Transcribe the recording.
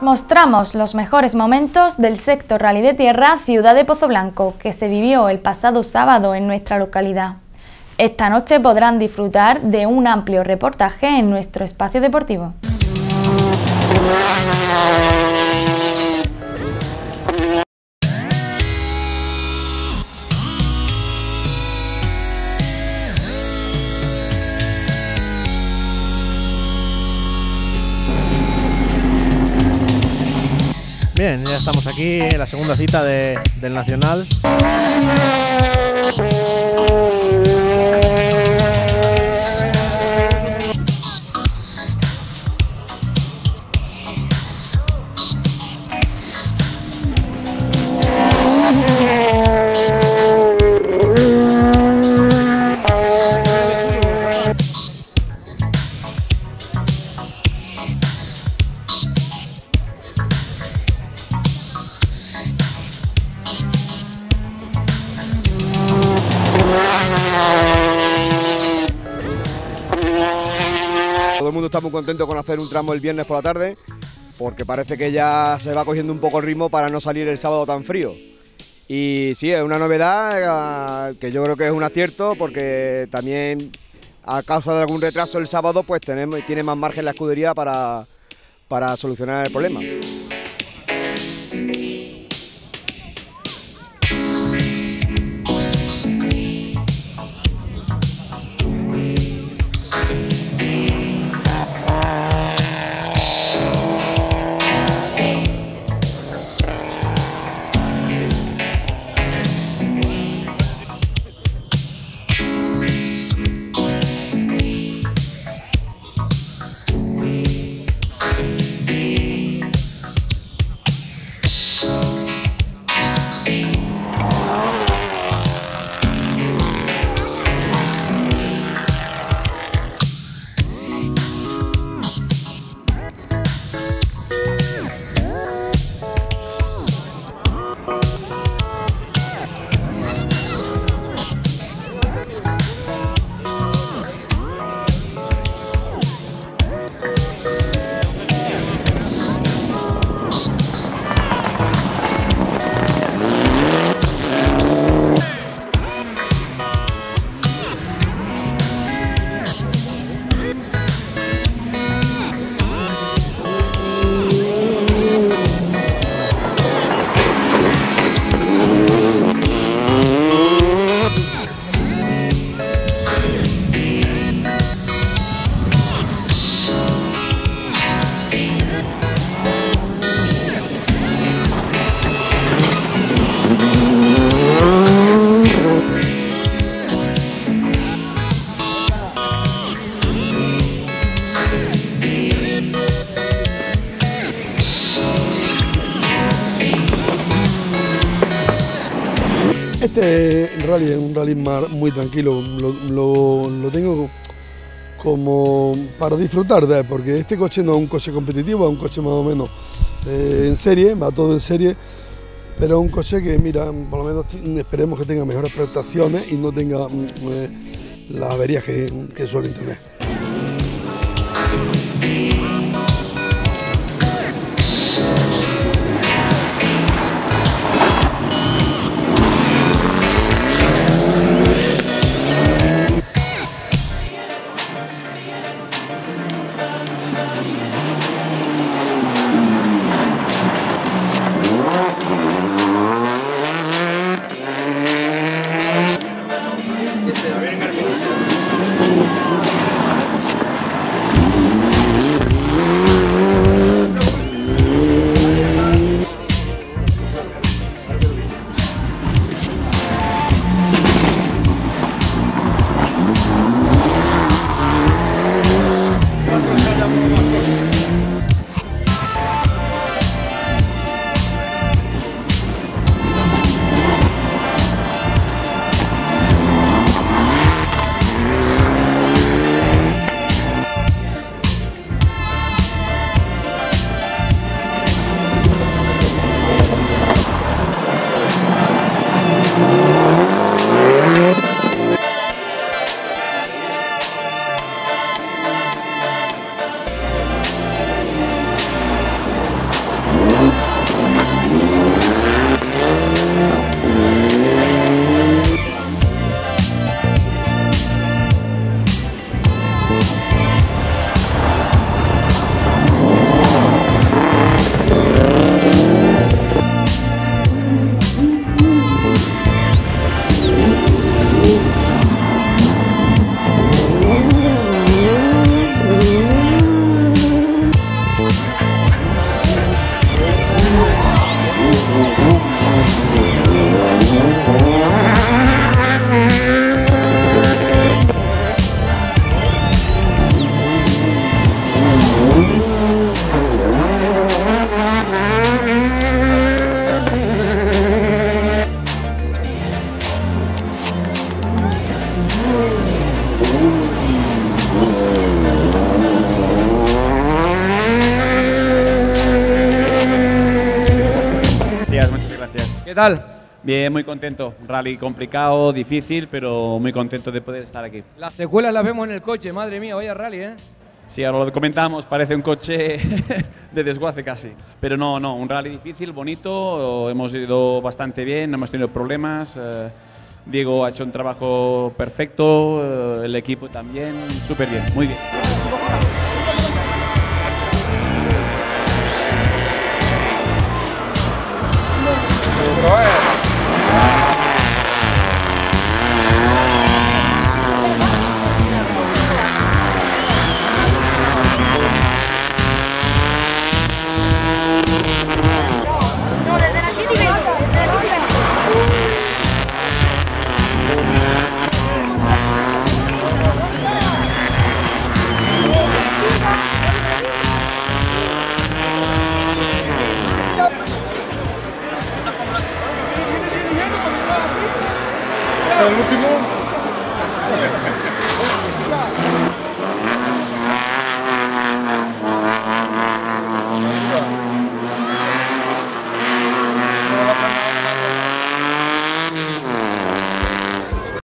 Os mostramos los mejores momentos del sexto Rally de Tierra Ciudad de Pozoblanco, que se vivió el pasado sábado en nuestra localidad. Esta noche podrán disfrutar de un amplio reportaje en nuestro espacio deportivo. Bien, ya estamos aquí en la segunda cita del Nacional. Todo el mundo está muy contento con hacer un tramo el viernes por la tarde, porque parece que ya se va cogiendo un poco el ritmo para no salir el sábado tan frío. Y sí, es una novedad que yo creo que es un acierto, porque también a causa de algún retraso el sábado pues tiene más margen la escudería para solucionar el problema. Este rally es un rally muy tranquilo, lo tengo como para disfrutar de él, porque este coche no es un coche competitivo, es un coche más o menos en serie, va todo en serie, pero es un coche que, mira, por lo menos esperemos que tenga mejores prestaciones y no tenga las averías que suelen tener. ¿Qué tal? Bien, muy contento. Un rally complicado, difícil, pero muy contento de poder estar aquí. Las secuelas las vemos en el coche, madre mía, vaya rally, ¿eh? Sí, ahora lo comentamos, parece un coche de desguace casi. Pero no, un rally difícil, bonito, hemos ido bastante bien, no hemos tenido problemas. Diego ha hecho un trabajo perfecto, el equipo también, súper bien, muy bien. No, desde las 7:20. Desde las 7:20.